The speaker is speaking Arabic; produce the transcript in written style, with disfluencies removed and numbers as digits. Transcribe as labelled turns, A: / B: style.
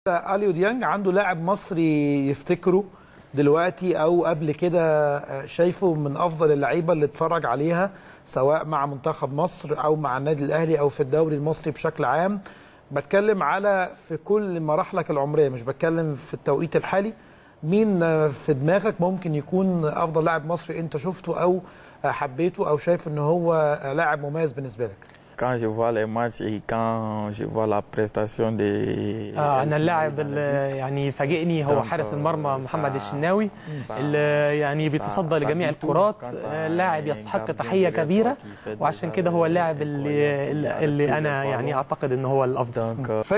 A: اليو ديانج عنده لاعب مصري يفتكره دلوقتي او قبل كده شايفه من افضل اللعيبه اللي اتفرج عليها سواء مع منتخب مصر او مع النادي الاهلي او في الدوري المصري بشكل عام؟ بتكلم على في كل مراحلك العمريه، مش بتكلم في التوقيت الحالي. مين في دماغك ممكن يكون افضل لاعب مصري انت شفته او حبيته او شايف ان هو لاعب مميز بالنسبه لك؟
B: Quand je vois les matchs et quand je vois la prestation de
C: أنا اللاعب اللي يعني فاجئني هو حارس المرمى محمد الشناوي اللي يعني بيتصدى لجميع الكرات، لاعب يستحق تحية كبيرة، وعشان كده هو اللاعب اللي أنا يعني أعتقد إن هو الأفضل.